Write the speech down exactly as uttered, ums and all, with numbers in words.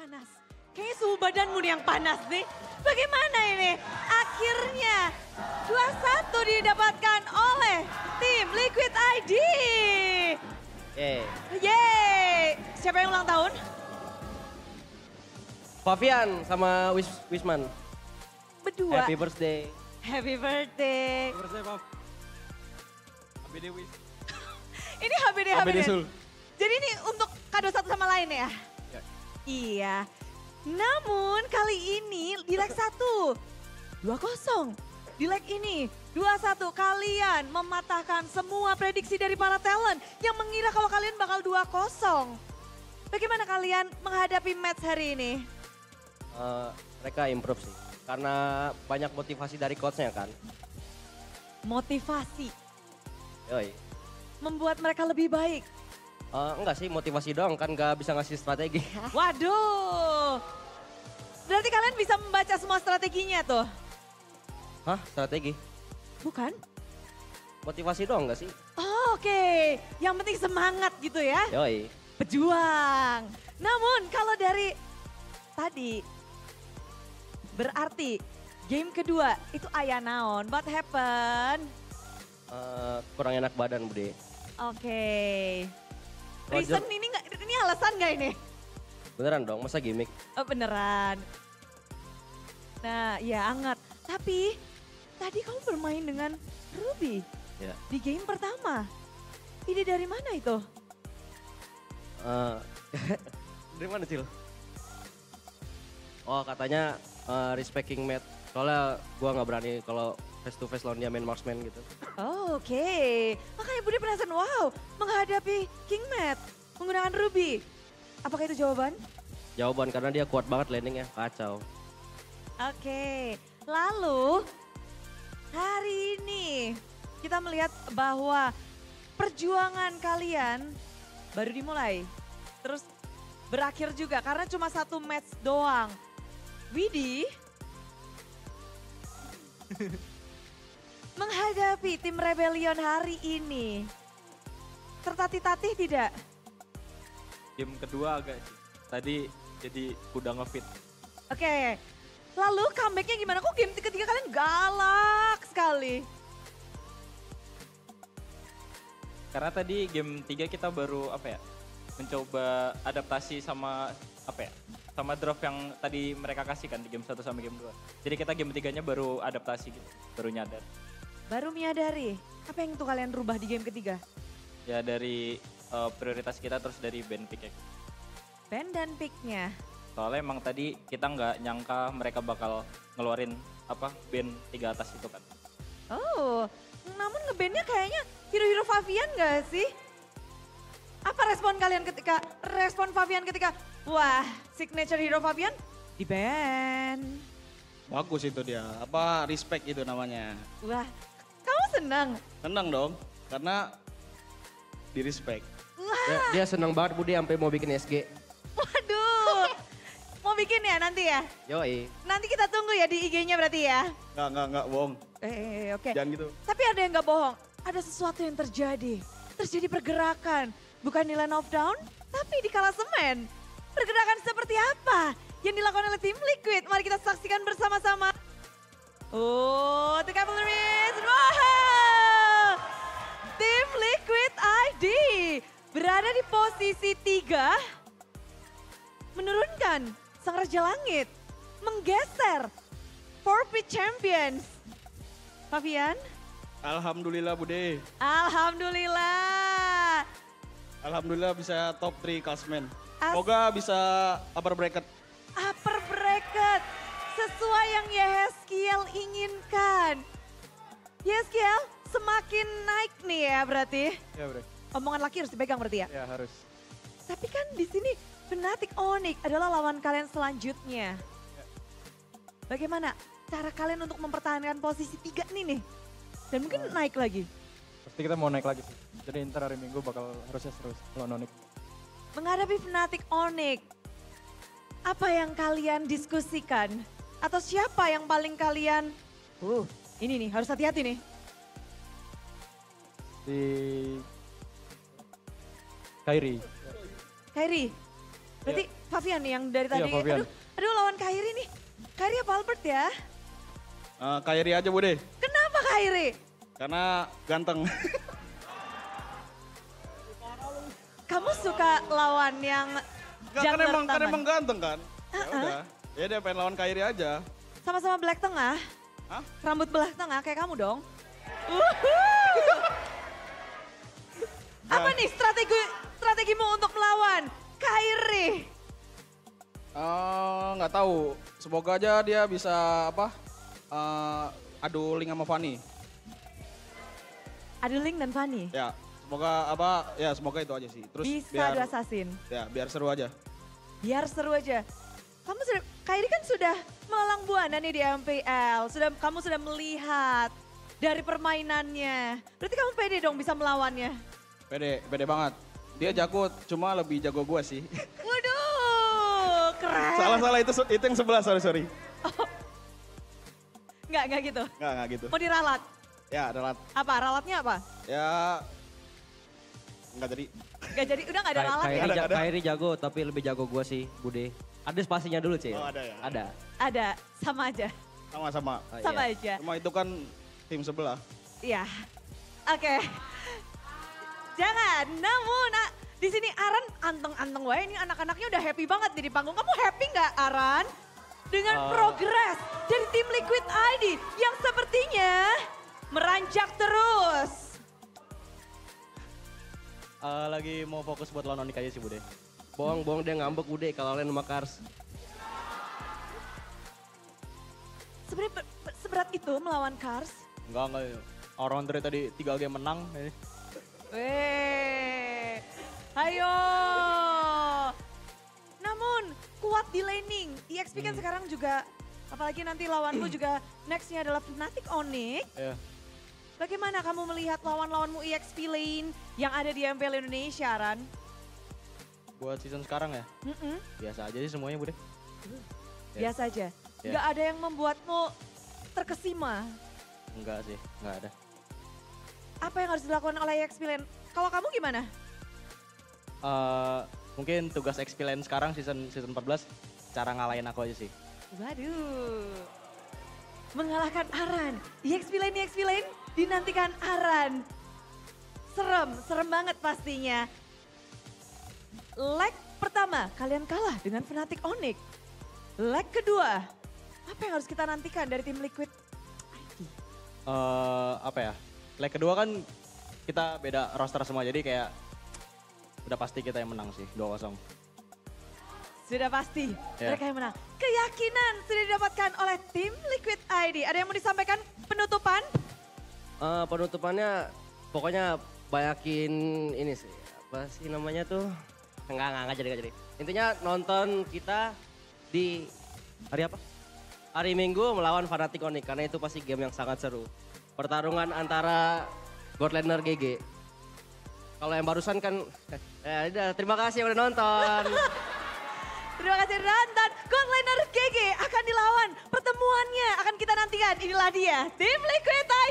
panas. Kayaknya suhu badanmu nih yang panas nih. Bagaimana ini? Akhirnya dua satu didapatkan oleh tim Liquid I D. Yeay. Yeay. Siapa yang ulang tahun? Favian sama Wis Wisman. Berdua. Happy birthday. Happy birthday. Happy birthday, Pap. H B D Wis. Ini H B D H B D. H B D Sul. Jadi ini untuk kado satu sama lain ya? Ya. Iya. Namun kali ini di leg satu, dua kosong. Di leg ini, dua satu. Kalian mematahkan semua prediksi dari para talent yang mengira kalau kalian bakal dua kosong. Bagaimana kalian menghadapi match hari ini? Uh, mereka improve sih. Karena banyak motivasi dari coachnya kan. Motivasi. Yoi. Membuat mereka lebih baik. Uh, enggak sih motivasi doang kan gak bisa ngasih strategi. Waduh. Berarti kalian bisa membaca semua strateginya tuh? Hah strategi? Bukan? Motivasi doang gak sih? Oh, oke. Okay. Yang penting semangat gitu ya? Yoi. Pejuang. Namun kalau dari tadi berarti game kedua itu ayah naon. What happened? Uh, kurang enak badan Bude. Oke. Okay. Roger. Reason ini nggak? Ini alasan nggak ini? Beneran dong masa gimmick? Oh beneran. Nah ya hangat. Tapi tadi kamu bermain dengan Ruby Ya. di game pertama. Ide dari mana itu? Uh, dari mana Cil? Oh katanya uh, respecting match. Soalnya gua nggak berani kalau face to face lawan dia main marksman gitu. Oh, oke. Okay. Makanya Budi penasaran, wow, menghadapi King Matt menggunakan Ruby. Apakah itu jawaban? Jawaban karena dia kuat banget landingnya, kacau. Oke, okay. Lalu hari ini kita melihat bahwa perjuangan kalian baru dimulai. Terus berakhir juga karena cuma satu match doang. Widi menghadapi tim Rebellion hari ini, tertatih-tatih tidak? Game kedua agak sih. Tadi jadi udah ngefit. Oke, lalu comebacknya gimana? Kok game ketiga kalian galak sekali? Karena tadi game tiga kita baru apa ya, mencoba adaptasi sama apa ya, sama draft yang tadi mereka kasih kan di game satu sama game dua. Jadi kita game tiganya baru adaptasi gitu, baru nyadar. Baru menyadari, apa yang tuh kalian rubah di game ketiga? Ya dari uh, prioritas kita terus dari band pick ya. Band dan picknya. Soalnya emang tadi kita nggak nyangka mereka bakal ngeluarin apa band tiga atas itu kan. Oh, namun ngebandnya kayaknya hero-hero Favian gak sih? Apa respon kalian ketika, respon Favian ketika, wah signature hero Favian di band. Bagus itu dia, apa respect itu namanya. Wah, kamu senang? Senang dong, karena di respect. Wah, Dia, dia senang banget Budi sampai mau bikin S G. waduh. Mau bikin ya nanti ya? Yoi. Nanti kita tunggu ya di I G-nya berarti ya? Enggak, enggak, enggak bohong. Eh, eh, oke. Jangan gitu. Tapi ada yang gak bohong, ada sesuatu yang terjadi. Terjadi pergerakan, bukan di Land of Down, tapi di Kalasemen. Pergerakan seperti apa yang dilakukan oleh tim Liquid? Mari kita saksikan bersama-sama. Oh, the couple minutes, wow! Tim Liquid I D berada di posisi tiga, menurunkan Sang Raja Langit, menggeser Forfeit Champions. Favian? Alhamdulillah Bude. Alhamdulillah. Alhamdulillah bisa top tiga klasmen. As- Semoga bisa upper bracket. Upper bracket. Sesuai yang Yeskiel inginkan. Yeskiel semakin naik nih ya berarti. Ya bro. Omongan laki harus dipegang berarti ya. Ya harus. Tapi kan di sini Fnatic Onyx adalah lawan kalian selanjutnya. Bagaimana cara kalian untuk mempertahankan posisi tiga nih nih? Dan mungkin naik lagi. Pasti kita mau naik lagi sih. Jadi ntar hari Minggu bakal harusnya seru kalau Nonik. Menghadapi Fnatic Onyx, apa yang kalian diskusikan? Atau siapa yang paling kalian, uh ini nih harus hati-hati nih. Di Kairi. Kairi, Berarti Fabian nih yang dari Iya, tadi. Fabian. aduh, aduh lawan Kairi nih. Kairi apa Albert ya? Eh, Kairi aja Bude, Kenapa Kairi? karena ganteng. Kamu suka lawan yang Gak, kan jungler emang, kan taman? emang ganteng kan? Ya udah, ya dia pengen lawan Kairi aja. Sama-sama black tengah? Hah? Rambut belah tengah kayak kamu dong. Apa nih strategi strategimu untuk melawan Kairi? Eh, nggak tahu, semoga aja dia bisa apa? eh, adu link sama Fanny. Ada Link dan Fanny. Ya, semoga apa? Ya semoga itu aja sih. Terus Bisa biar, adu assassin. ya biar seru aja. Biar seru aja. Kamu sudah, Kairi kan sudah melalang buana nih di M P L. Sudah, kamu sudah melihat dari permainannya. Berarti kamu pede dong bisa melawannya. Pede, pede banget. Dia jago, cuma lebih jago gue sih. Waduh, keren. Salah-salah itu itu yang sebelah, sorry sorry. Enggak, enggak gitu. Nggak, nggak gitu. Mau diralat. Ya, adalah Apa, ralatnya apa? ya nggak jadi. Enggak jadi, udah enggak ada Kai- ralat ya? Kairi, Ada, ja- ada. Kairi jago tapi lebih jago gua sih, Bude. Ada spasinya dulu, Cil. Oh, ada ya? Ada. Ada, sama aja. Sama-sama. Oh, Sama iya. aja. Cuma itu kan tim sebelah. Iya. Oke. Jangan, namun ah, di sini Aran anteng-anteng wae ini anak-anaknya udah happy banget nih di panggung. Kamu happy nggak Aran? Dengan Uh. progres dari tim Liquid I D yang sepertinya meranjak terus. Eh, lagi mau fokus buat lawan Onyx aja sih Bude. Bohong-bohong dia ngambek Bude kalau lain sama Kars. Sebenarnya ber- ber- seberat itu melawan Kars. Enggak, enggak. Orang dari tadi tiga game menang. Ini. Weh, ayo. Namun kuat di laning. E X P kan sekarang juga, apalagi nanti lawanmu juga nextnya adalah Fnatic Onyx. Ya. Bagaimana kamu melihat lawan-lawanmu E X P lane yang ada di M P L Indonesia, Ran? Buat season sekarang ya, Mm-mm, biasa aja sih semuanya Bude. Ya. biasa aja. Ya. Nggak ada yang membuatmu terkesima. Enggak sih, enggak ada. Apa yang harus dilakukan oleh E X P lane? Kalau kamu gimana? Eh, mungkin tugas X P Lane sekarang season season empat belas cara ngalahin aku aja sih. Waduh. Mengalahkan Aran. E X P lane, E X P lane dinantikan Aran. Serem, serem banget pastinya. Leg pertama, kalian kalah dengan Fnatic Onyx. Leg kedua, apa yang harus kita nantikan dari tim Liquid I D? Eh, apa ya? Leg kedua kan kita beda roster semua jadi kayak udah pasti kita yang menang sih dua kosong. Sudah pasti Ya. mereka yang menang. Keyakinan sudah didapatkan oleh tim Liquid I D. Ada yang mau disampaikan penutupan? Eh, penutupannya pokoknya banyakin ini sih. Apa sih namanya tuh? Enggak, enggak, enggak jadi, enggak jadi. Intinya nonton kita di hari apa? Hari Minggu melawan Fnatic Onyx karena itu pasti game yang sangat seru. Pertarungan antara Godlander G G. Kalau yang barusan kan, eh, udah, terima kasih udah nonton. Terima kasih Rantan. Godlaner G G akan dilawan. Pertemuannya akan kita nantikan. Inilah dia tim Liquid